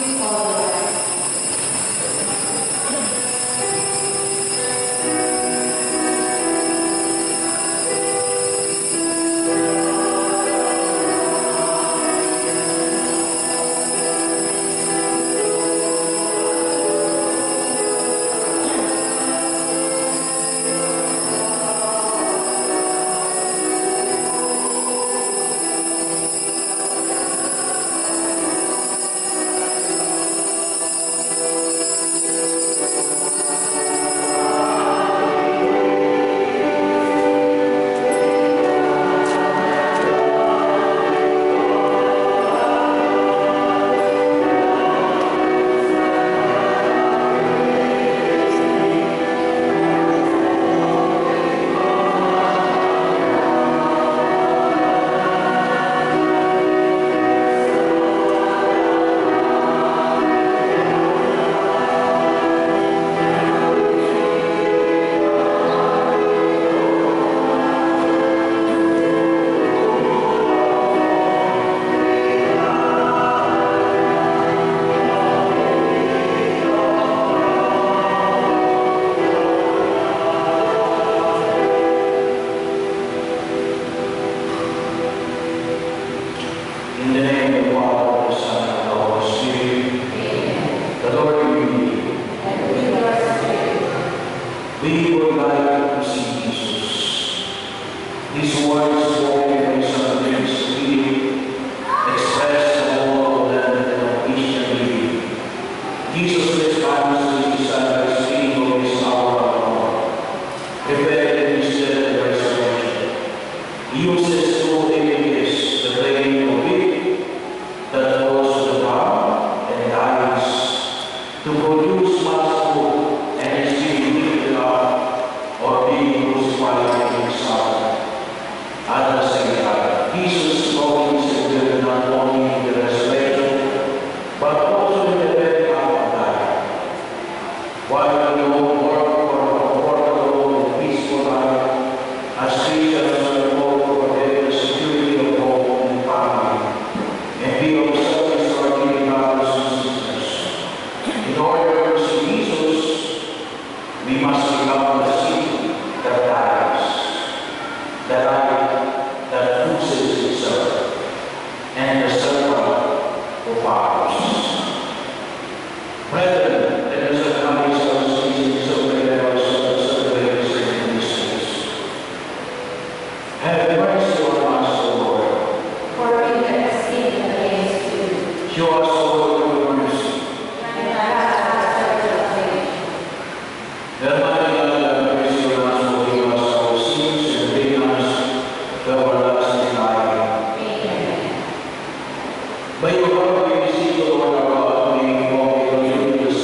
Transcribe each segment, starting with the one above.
By your word we receive, O Lord our God, may we walk in the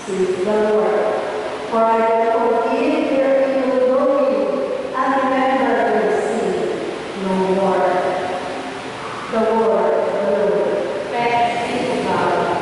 says the Lord. For I will forgive their evildoing and remember their sin no more. The word of the Lord. Thanks be to God.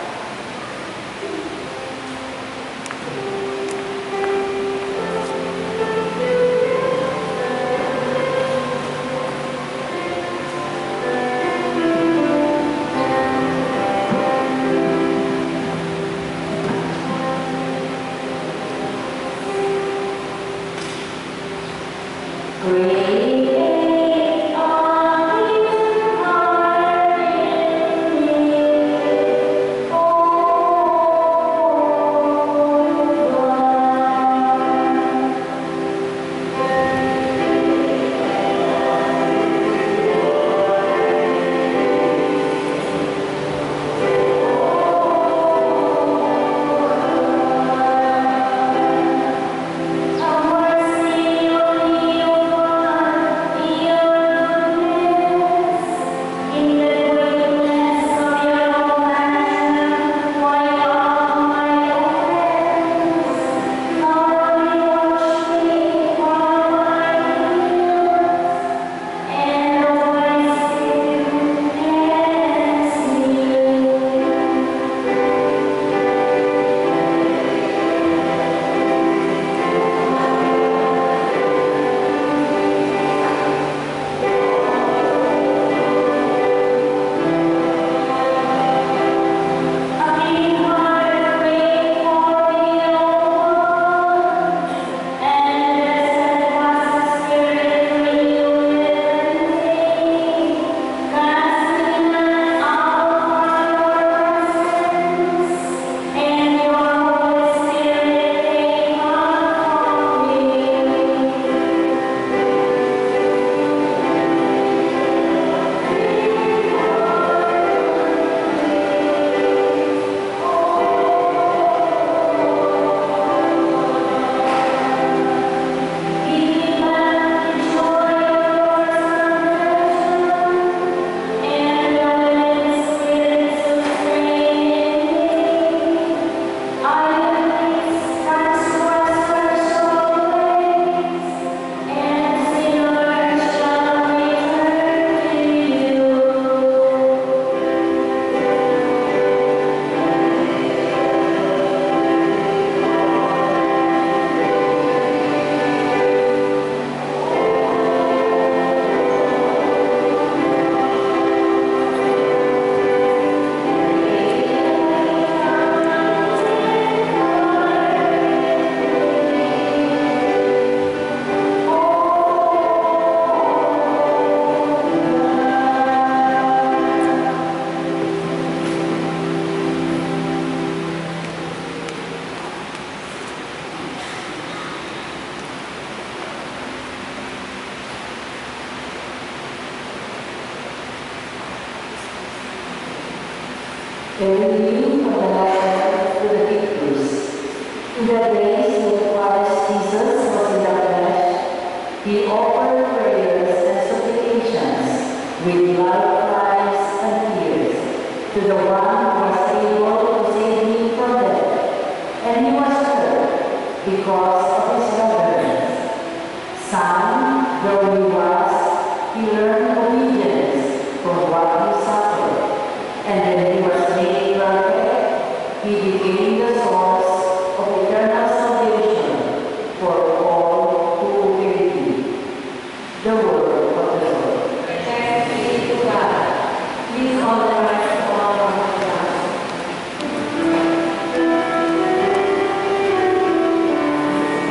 The reading from the letter to the Hebrews. In the days when Christ Jesus was in the flesh, he offered prayers and supplications with loud cries and tears to the one who was able to save him from death. And he was heard because of his reverence. Son, though he was, he learned obedience from what he suffered. And when he was made perfect, he became the source of eternal salvation for all who believe. The word of the Lord. Thanks be to God. Please all rise for our prayer.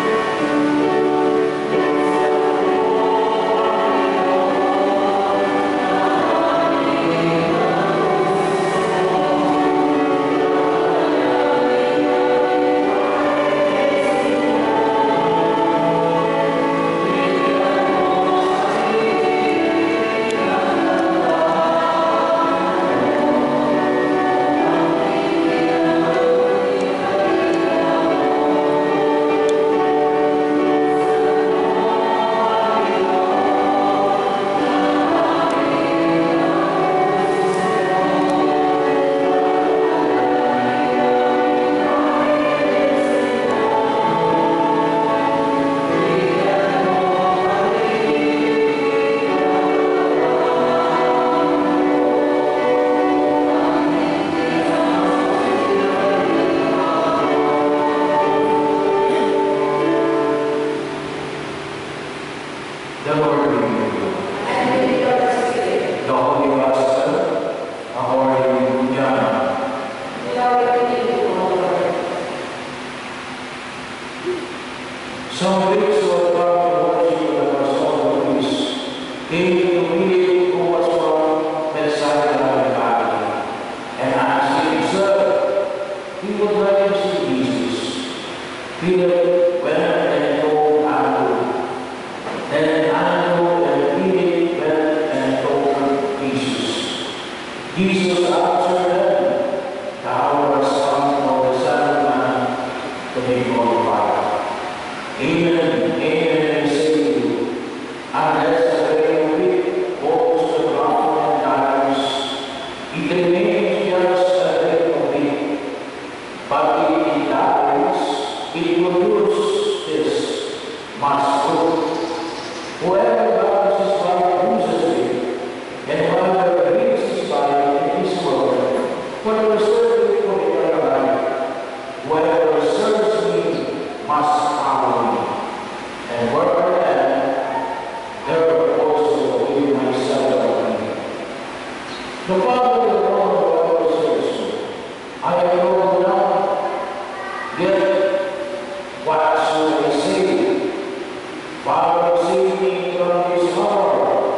Philip went and told Andrew. Then Andrew and Philip went and told Jesus. Jesus answered them, "The hour has come for the Son of Man to be glorified. Amen, amen, I say to you, unless the grain of wheat falls to the ground and dies, it remains just a grain of wheat. But if it dies, it produces this much fruit. Whoever loves his life loses it, and whoever hates his life in this world will preserve it for eternal life. Whoever serves me must follow me, and where I am, there also will my Son be." The Father will know whoever serves me. I have known now, yet what shall I say? Father, save me from this hour.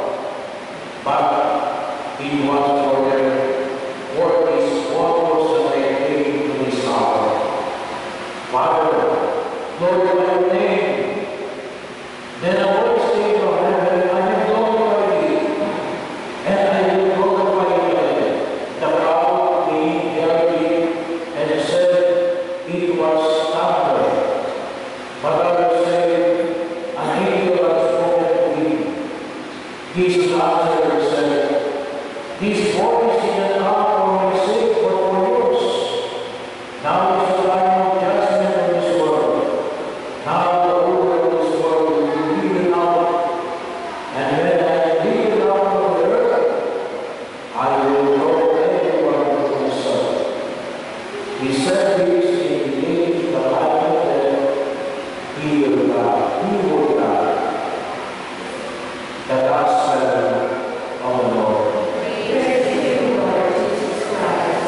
But it was for their work is almost that I came to this hour. Father, glorify your name. Then a voice came from heaven, "I have glorified thee, and I will glorify you again." The crowd came heard and said, "It was thunder." But others said, "An angel has spoken to him." Jesus answered and said, "This voice did not come for my sake, but for yours. Now is the time of judgment in this world. Now the ruler of this world will be driven out, and when I am driven out of the earth, I will draw everyone to myself." He said this in the light that he will die. The gospel of the Lord. Praise to you, Lord Jesus Christ.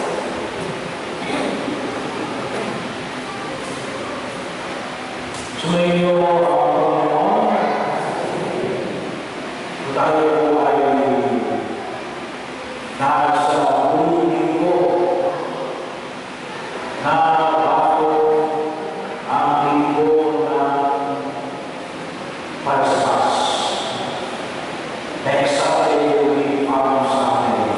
Sumainyo ang Panginoon. Tayo ay nasa unang linggo na bago ang linggo ng Parskas. Next Saturday will be Palm Sunday.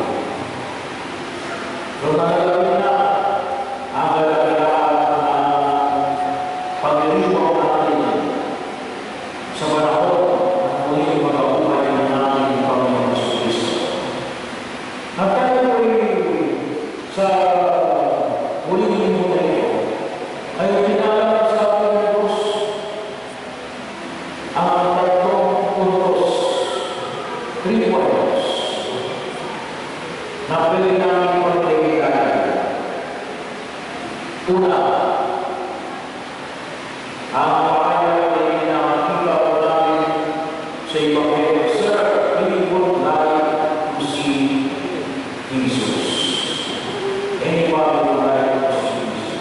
Doon nalalagay na ang kalakilaan ng pag-iwan natin sa panahon ng muling magabuhay ng ating Panginoon Jesucristo. At tayo ay sa huling linggo na ito ay pinalala sa ating Diyos ang tatlong puntos, 3 points, na pwede namin pagkailangan. Una, ang pahayag ay pinakakita ko namin sa Ebanghelyo, "Sir, we would like to see Jesus." Anybody would like to see Jesus?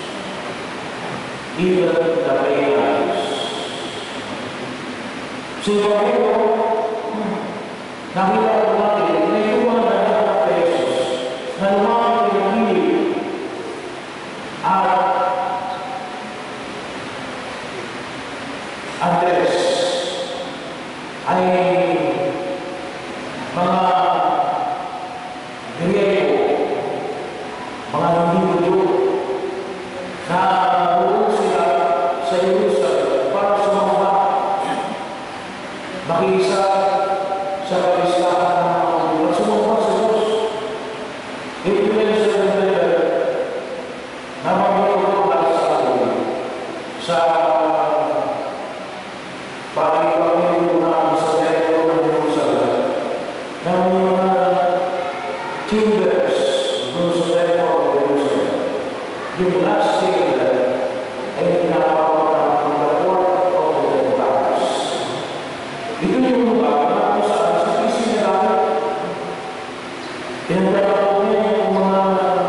Even the pagans. Sa Ebanghelyo, nakita ko natin, may 200 pesos na lumaki ng hilig at address ay mga Griego, mga individu na buong sila sa Jerusalem para sumamba, makisa sa kalistahan ng mga Diyos, sumamba sa Diyos. Influencer ng level na magmulog sa atin sa pag-ipamilyo namin sa templo ng Jerusalem ng mga chambers doon sa templo ng Jerusalem. Yung last chamber ay pinapakita ng the court of the Gentiles. Ito yung lugar na kung saan sa isip nila pinagkakaroon niya yung mga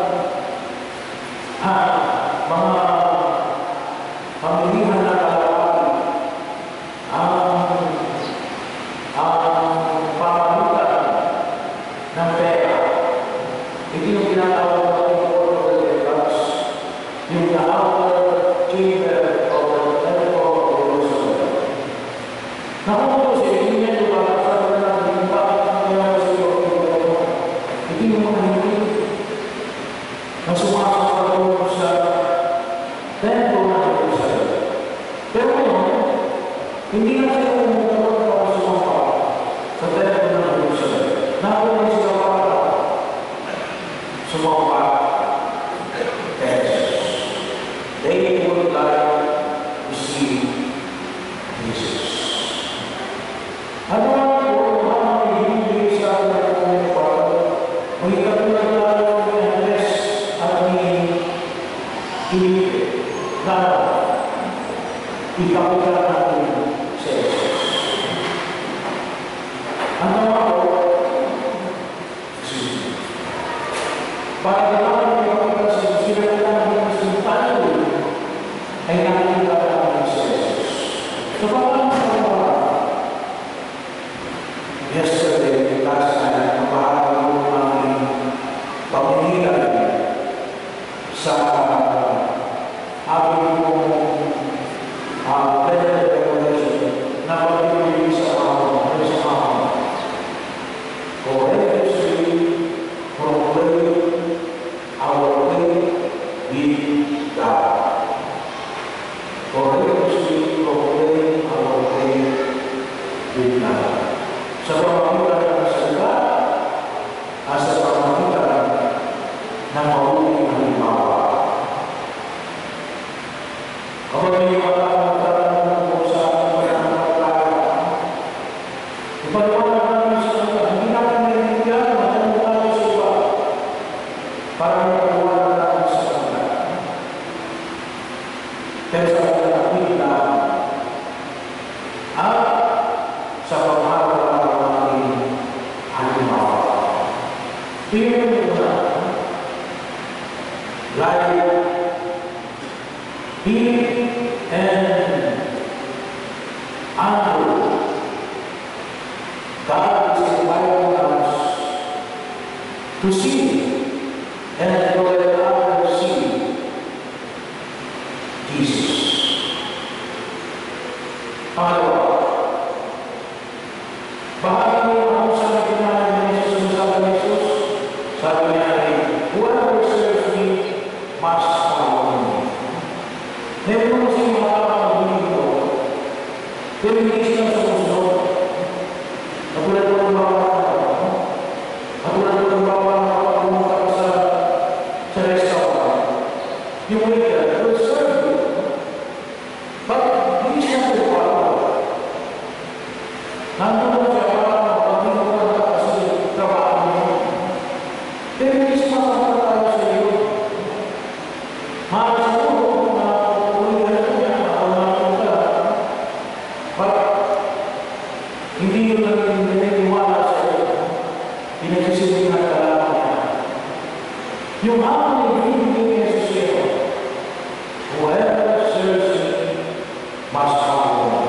pamilihan na kalapati ang pamamutan ng pera. Ito yung tinatawag ng court of the Gentiles, yung na sumasapaloob sa templo ng Jerusalem. Pero ngayon, hindi na sila pumunta para sumapa sa templo ng Jerusalem. Nakuha sila para sumapa Jesus. They would like to see Jesus. Ano ang mga hindi sa ating o ikatulad tayo ni Andres at ni Felipe na ipakita natin sa Jesus. Ano ako? Para naman ipakita sa Jesus, sinagalaman ng sintayo ay nakikita natin sa Jesus. So, paano yesterday, last night, napahalaman ko ng aming pamilihan sa aming pong prayer revelation na pag-ibig sa mga courageously proclaim our faith with God. Courageously proclaim our faith with God. Sa pamamagitan ng salita at sa pamamagitan ng mabuting halimbawa. Kapag may magtatanong po sa ating pananampalataya, ipaliwanag namin sa kanila, hindi natin naiintindihan, matanong tayo sa iba para mapaliwanag natin sa kanila. Pero sa kanila nakita at sa pamamagitan fear like fear and anger. God is inviting us to see and to let others see Jesus. Pangalawa, bahagi mo sa natin ni Jesus, sabi niya ay, whoever serves me must follow me. Meron mo siya makakabili ko, pero hindi siya sumusunod. Katulad ko ng bawal na pumunta ka sa restaurant. Yung waiter will serve you. But hindi siya follow. Nandun siya para magpapinunod ka sa trabaho mo. Pero hindi siya makakatayo sa iyo. Siguro na ulihan ko niya, nakalaman ka. But hindi yun lang naniniwala sa iyo. Pinagsisilbihan ka lang niya. Yung habang ibigay ni Jesus iyo, whoever serves me must follow me.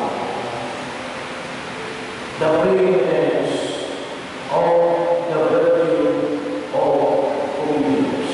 The preeminence of the virtue of obedience.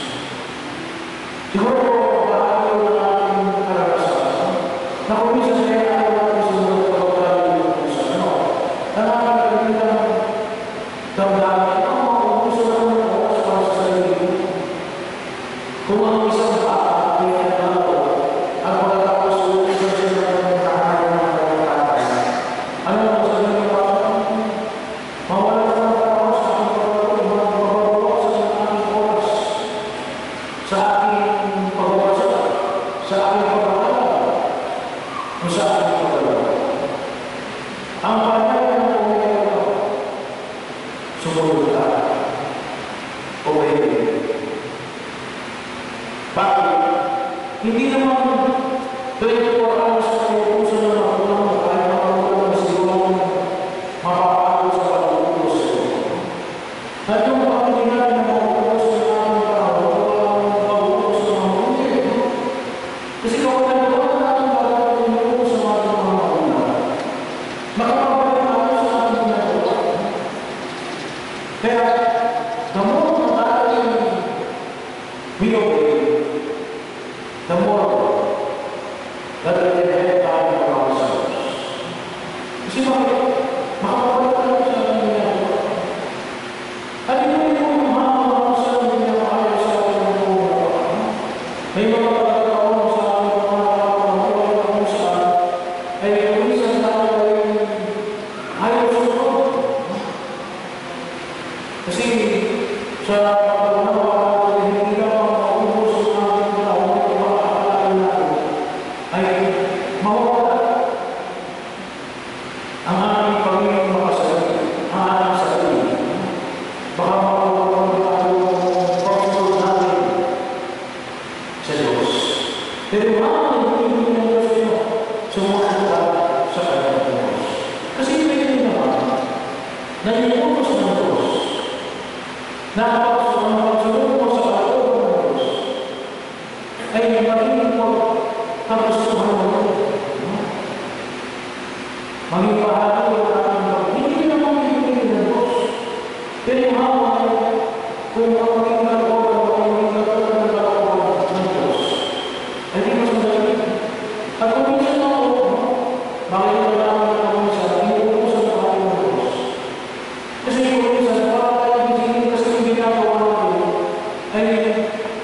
Siguro bahagi ko na ating karanasan na kung minsan kaya ayaw natin sumunod sa pagkakalito kung sa ano. Nakakaganda ng damdamin. Kung gusto naman ng oras para sa sarili. Kung ang isang bata, kaya na ako, ang pagkatapos ulit sa sila ng kakain ng pagkakatay. Ano ang sabi ng bata? Mawala na ng tao sa aking pagbabawa sa aking oras, sa aking pagbabasa, sa aking pagbabawa, o sa aking pagbabawa. Ang panay ng pagbabawa, sumunod ka, obey. Bakit? Hindi naman 24 hours na puso na makulang mo kahit makulang na siguro mapapalo sa pag-utos sa iyo. At yung pag-hindi natin na makulos na natin walang pag-utos na makulang. Kasi kapag nagawa natin bago yung sa mga makulang, makapabalik natin sa ating ginagawa. Kaya, the more na natin we obey, the more that we can have time for ourselves. Kasi makapabalik tayo sa ating ginagawa. At ito yung mga sa ating ginagawa sa ating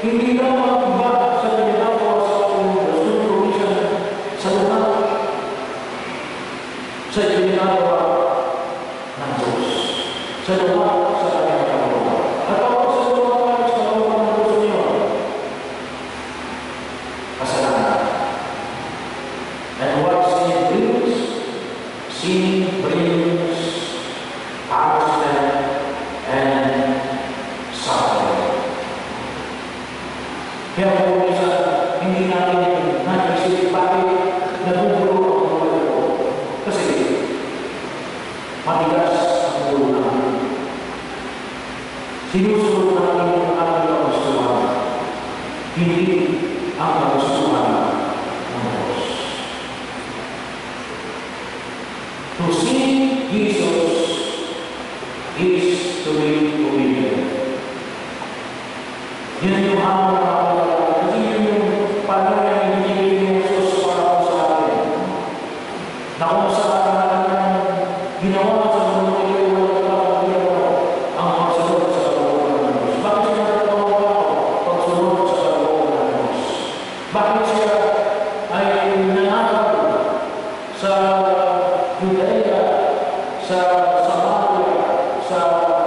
hindi ka mag-iba sa ginagawa sa provision sa lugar, sa ginagawa ng Diyos, sa lugar, sa kanyang kaluluwa. At ako sa lugar, sa kaluluwa ng Diyos niyo, kasalanan. And what sin brings punishment and suffering. Kaya kung minsan, hindi natin naisip bakit nagugulo ang buhay ko. Kasi matigas ang ulo namin. Sinusunod natin ang ating kagustuhan, hindi ang kagustuhan ng Diyos. To see Jesus is to be obedient. Yan yung hamon na ako. Kasi yun yung paano yung binigay ni Jesus para po sa atin. Na kung saan ginawa sa mundo ito ay walang ginawa ang pagsunod sa kalooban ng Diyos. Bakit siya nagtawa ako? Pagsunod sa kalooban ng Diyos. Bakit siya ay nangaral sa Judea, sa Samaria, sa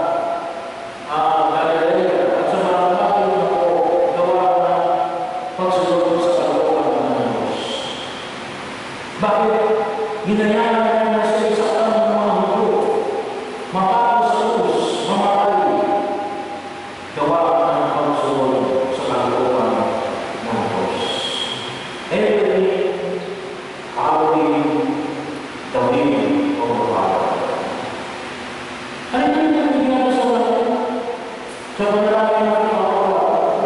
Galilea, at sa mga bagay na po gawa na pagsunod sa kalooban ng Diyos. Bakit ginayaan na siya sa ng mga hulo, mapako sa Diyos, mamatay, gawa ng pagsunod sa kalooban ng Diyos. Everything following the will of the Father. Ano yung nangyayari sa atin? Sa panalangin natin ako,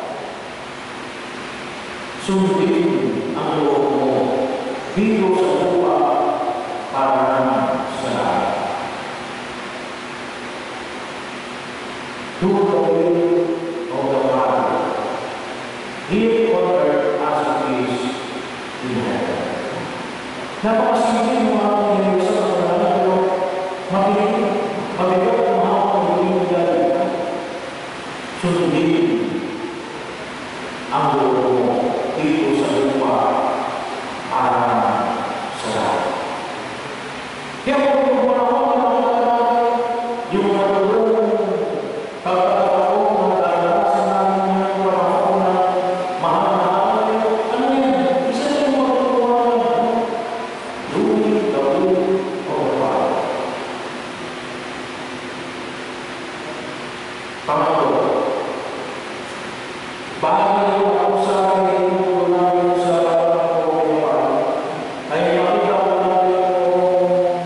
sundin ang loob mo dito sa lupa para naman sa lahat. Do the will of the Father, here on earth as it is in heaven. Napakasimple mo ang nangyayari sa panalangin, pero mabigat ang mga nangyayari. Sundin ang loob mo dito sa lupa para sa lahat. Kaya kung yung matulong pagkakataon ng kadalasan namin ng panahon na mahal-mahal, ano yan? Isa na yung matulungan doing the will of the Father. Pangatlo, bago ako sa inuulo namin sa pagkakataon ay makita ko namin yung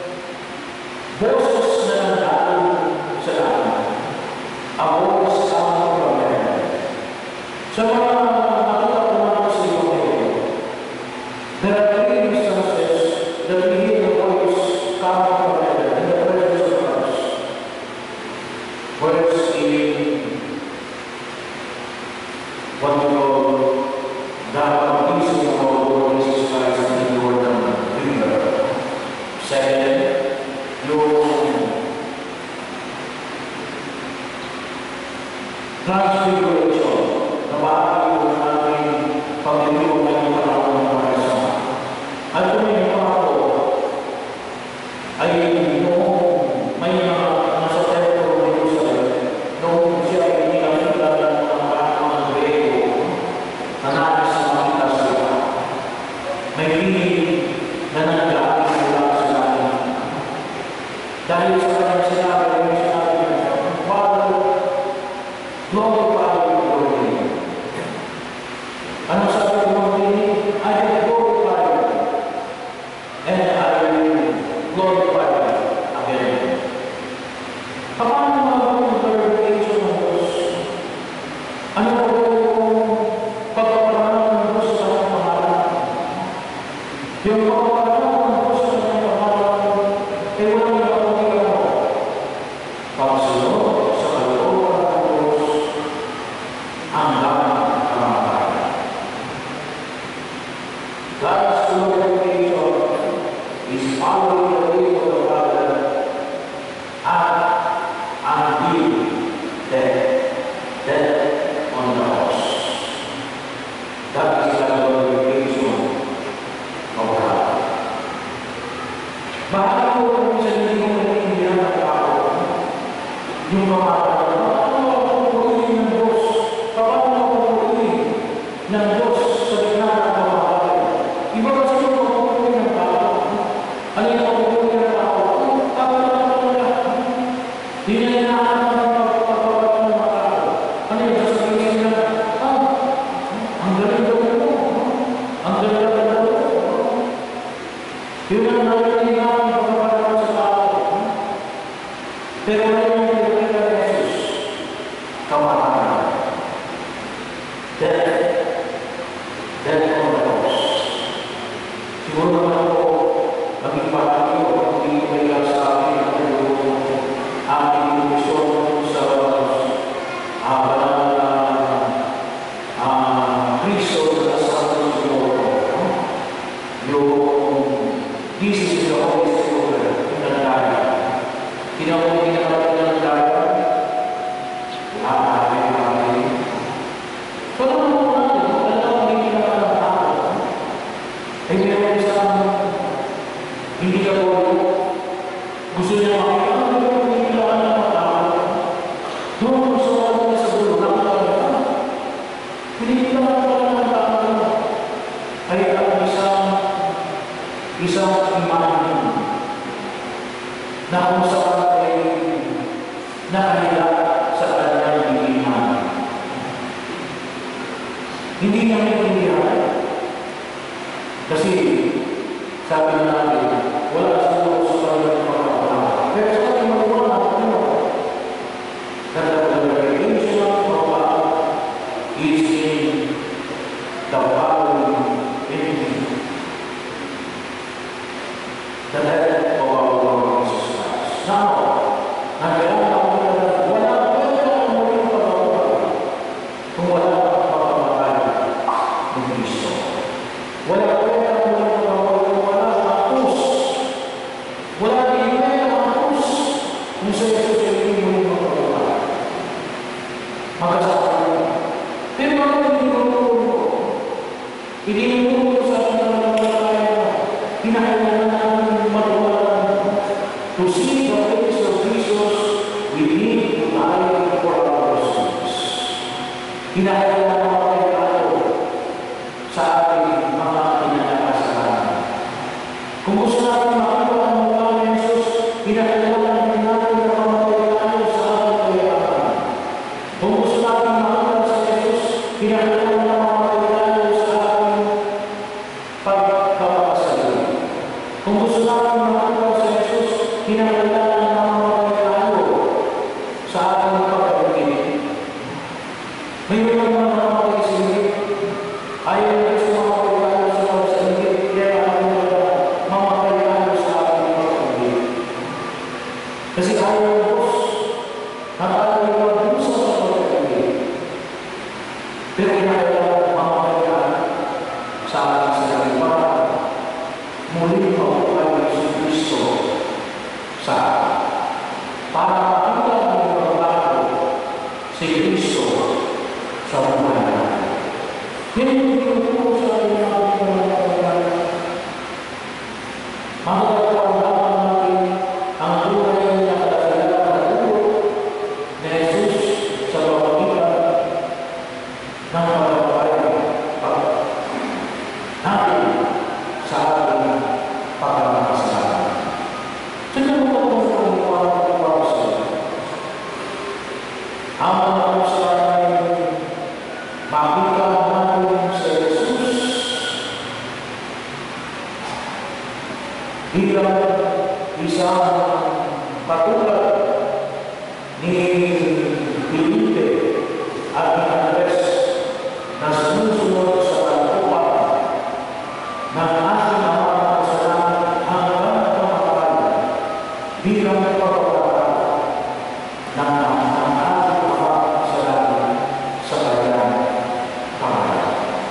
boses na nandaan sa langit. Ang boses ang problema. Sa mga nakita ko namin sa iyo ngayon, there are three instances that we hear the voice coming from heaven in the presence of Christ. First in what we call the baptism of our Lord Jesus Christ in the Jordan River. Second, yung transfiguration, na bahagi ko na namin pag-ibig ng panahon ng Parisama. At kung yung pangato ay noong may nasa templo ng Jerusalem, noong siya ay inikakita ng mga Grego na nais na makita sila, may piling na nagdaan sila sa langit. Dahil sa kanyang sinabi niya, Father, glorify So, alam mo natin, talagang may kailangan ng tao. Ay meron isang hindi ka po gusto niya makita, ano ba yung kailangan ng mga tao? Doon gusto niya sa dulo, nakakalaga. Hindi kailangan pala ng tao. Ay ang isang imanin na kung saan ay nakahila sa kanyang imanin. Hindi niya maintindihan. Kasi sabi na natin, wala siguro sa kanyang pagkakala. Pero sa ating magwala, that the revelation of God is in the following entity. The head of our Lord Jesus Christ. Now, nagkailangan ako na wala pwede ang muling pagkakuha kung wala ang pagkamatay ng Kristo. Wala pwede ang muling pagkakuha kung wala ang krus. Wala din pwede ang krus kung sa Jesus ay hindi muling pagkakuha. Magkasama rin. Pero ako hindi ko sa akin na hinahayaan natin matuwalan. To see the face of Jesus, we need to die for our sins. Hinahayaan natin tayo sa ating mga pinanakasalan. Kung gusto natin makita ang mukha ni Jesus, hinahayaan natin na mamatay tayo sa ating kayaan. Kung gusto natin makita sa Jesus, hinahayaan na mamatay tayo sa ating pagkakasal. Kung gusto natin makita sa Jesus, hinahayaan na mamatay tayo sa ating pagkakasal. May mga mamatay sa inyo, ayaw na gusto mamatay tayo sa pagkakasal, kaya mamatay tayo sa ating pagkakasal. Kasi ayaw ng Diyos, nakatayo ang Diyos sa pagkakasal. Pero hinahayaan mamatay tayo sa ating sarili para muli mabuhay si Kristo sa atin. Para makita ang pagbabago si Kristo sa buhay natin. Yan yung tinuturo sa ating mga pagbabago. Makakapagbabago natin ang buhay na kadakilang na dulo ni Jesus sa pamamagitan ng pagbabago natin sa ating pagkakasalanan. Tignan mo kung para sa iyo. Ang mga kasalanan ay makita natin sa Jesus bilang isang katulad ni Felipe at ni Andres na sumusunod sa kalooban ng ating mga kasalanan hanggang kamatay bilang pagkakataon ng ating mga kasalanan sa kanyang pangalan.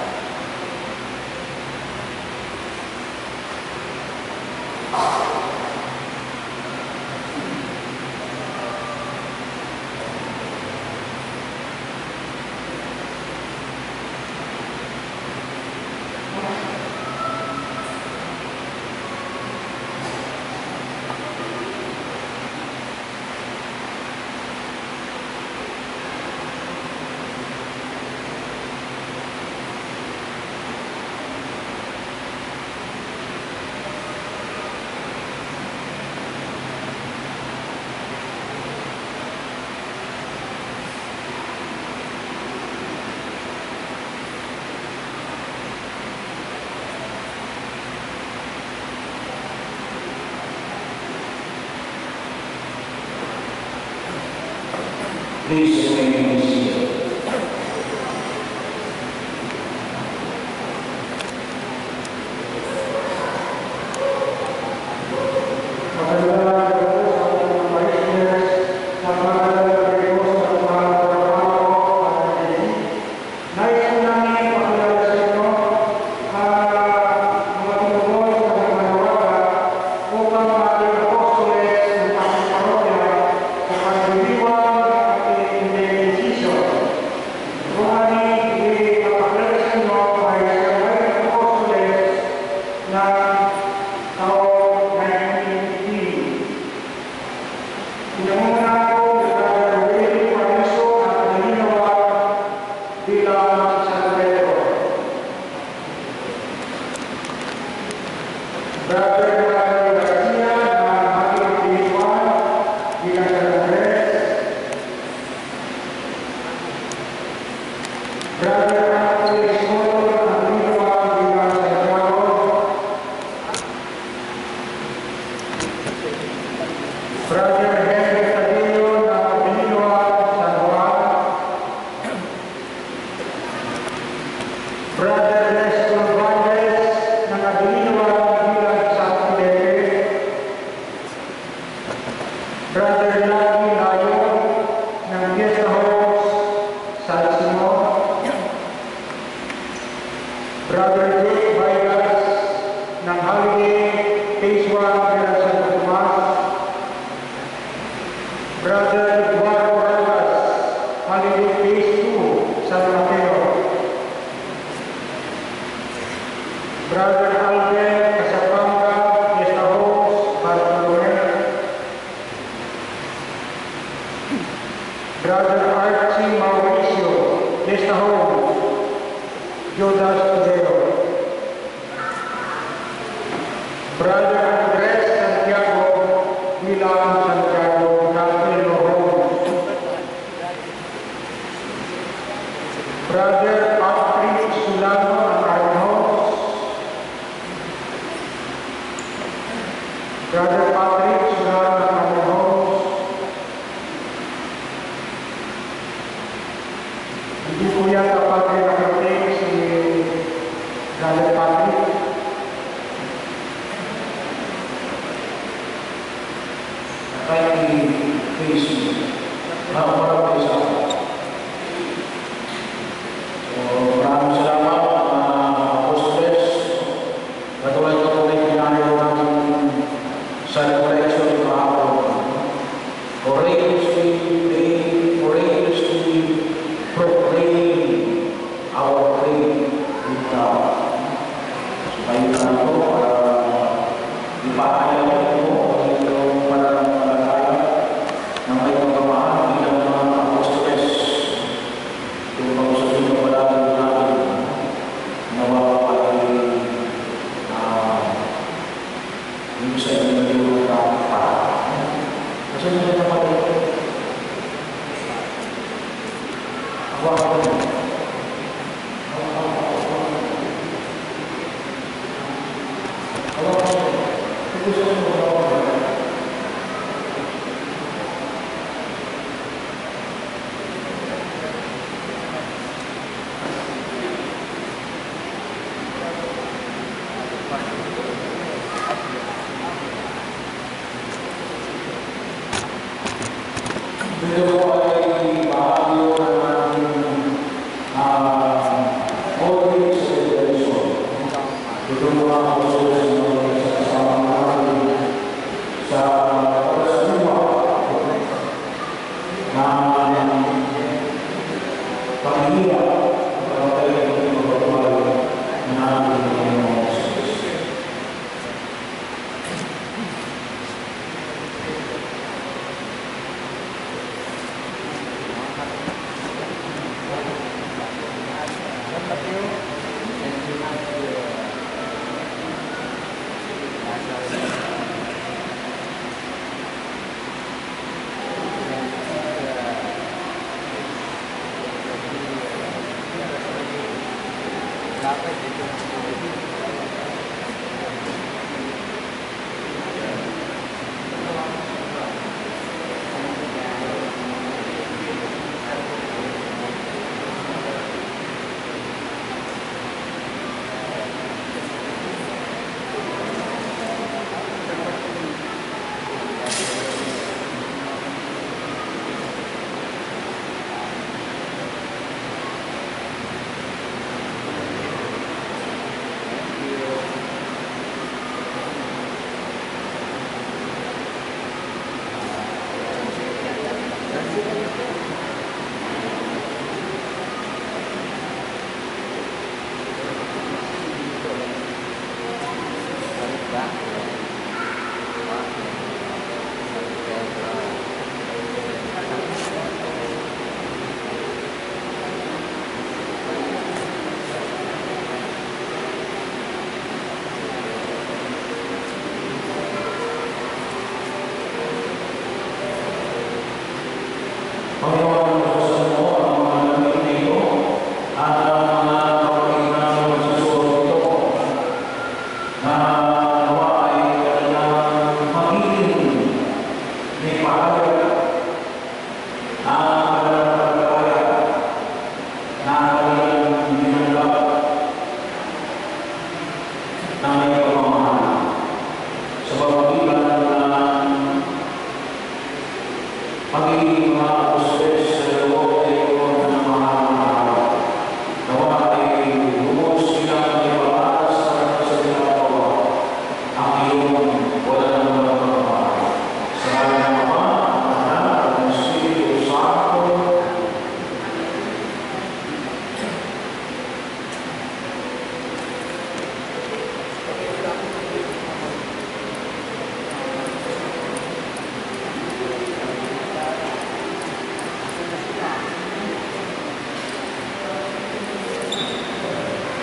Please remain seated. Upang ating apostoles ng ating parokya sa pagdiriwang at bilang San Pedro. Brother Manuel Garcia ng Happy Phase 1 bilang San Andres. Brother Anthony Soto ng Binuan bilang Santiago. Brother Henry Cadillo ng Binuan, San Juan. Brother Nestor Valdez ng Binuan bilang San Felipe. Brother Lucky Layon ng Fiesta Homes, San Simon. Brother Jake Vargas ng Holiday Phase 1 bilang Santo Tomas. Brother Eduardo Vargas, Holiday Phase 2, San Mateo. Brother Alvin Casapanga, Fiesta Homes, Bartolome. Brother Archie Mauricio, Fiesta Homes, Judas Tudeo. Brother Andres Santiago bilang Santiago Capelo Homes. Brother Patrick Sulano ng Art Homes. Brother Patrick Sulano ng Art Homes. Hindi po yata Padre nakarating si Brother Patrick. Kay Facebook. Para po sa maraming salamat mga apostles. Patuloy ginagawa natin sa collection ng kahapon. Courageously proclaim our faith with God. So kayo na ito para ipahayag ito yung pananampalataya ng may pagmamahal bilang mga apostoles. Yung pag-usapin ng palagay natin nawa ay yung sa inyo na yung para. Kasi hindi na pala ako ito ay bahagi ng ating holy celebration. Ito mga apostles na kasama natin sa pagkasama ng panghiya para tayo ng pagpapalala ng ating Panginoon Jesus.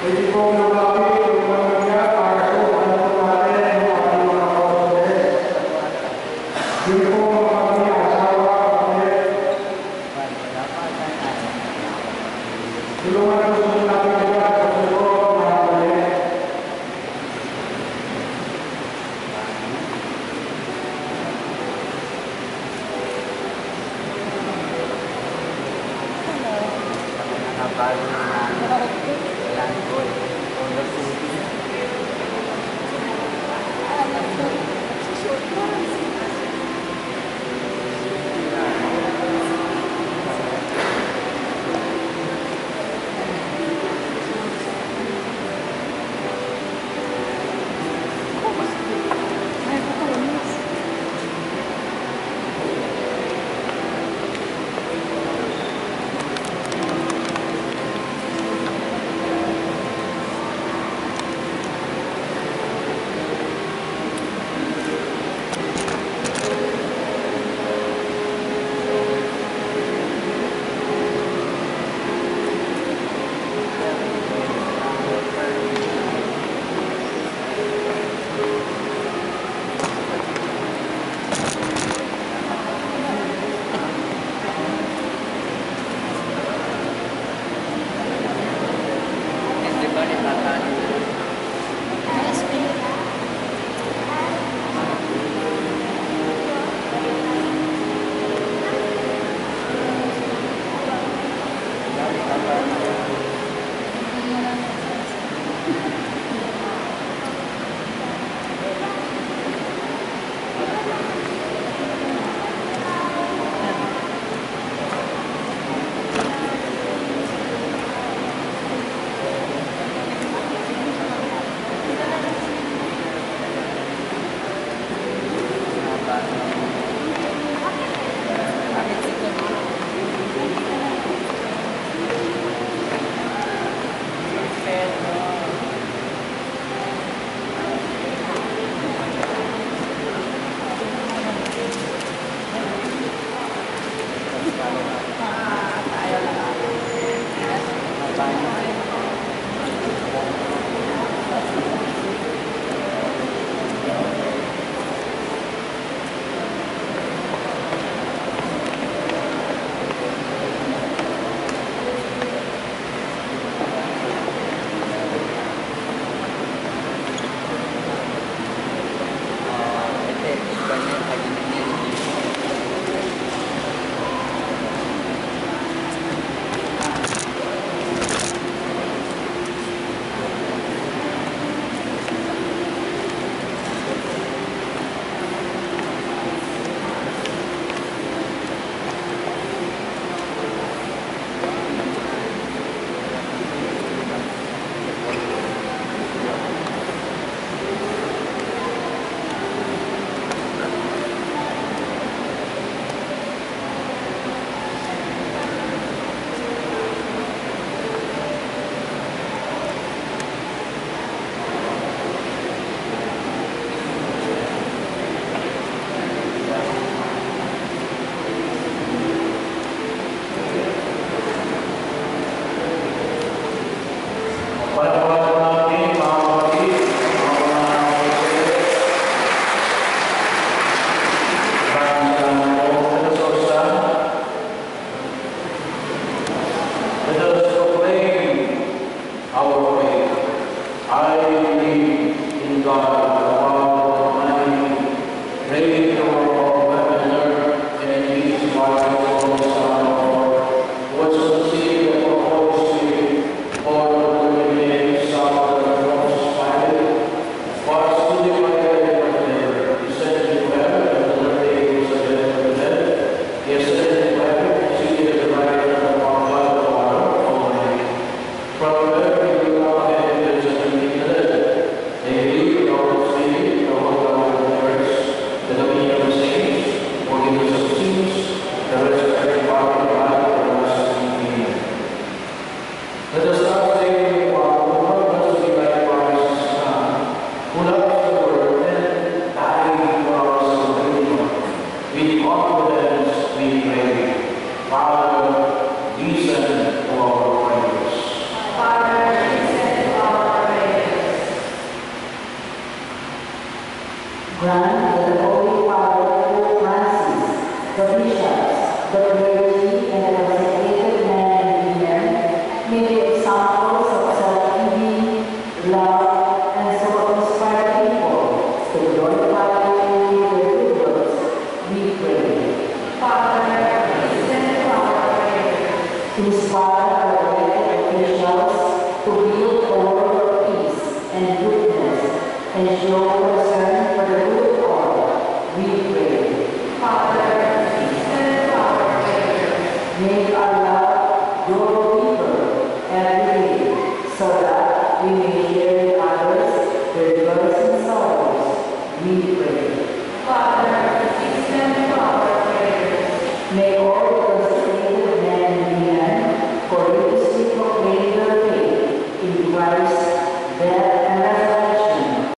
Pwede po lumapit yung mga niya para sa ano po natin yung ating mga kapatid. Yun po mga kami asawa, kapatid. Tulungan po sa natin sila sa tulong mga kapatid. Father, and show concern for the good of all. We pray. Father, listen to our prayers. Make our love grow deeper every day, so that we may share with others their joys and sorrows. We pray. Father,